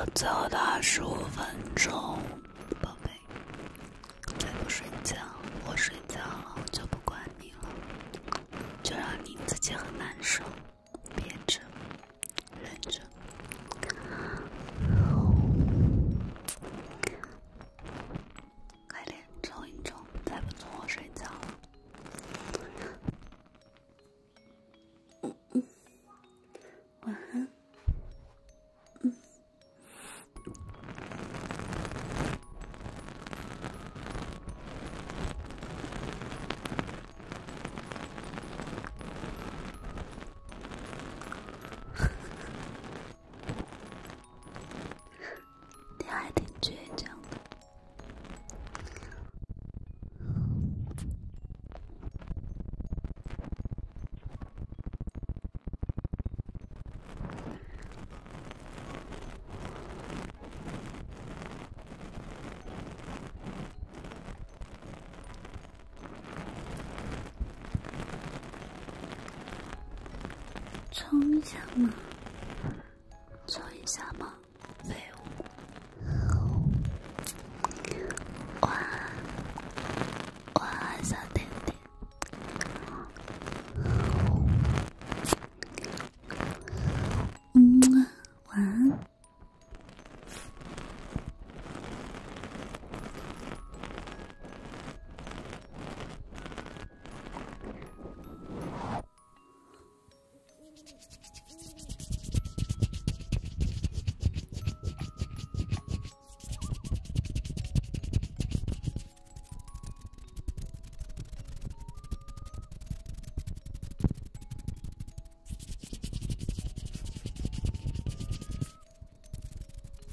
最后的25分钟，宝贝，再不睡觉，我睡觉了，我就不管你了，就让你自己很难受，憋着，忍着。快点冲一冲，再不冲我睡觉了。晚安。你还挺倔强的。冲一下嘛，冲一下嘛。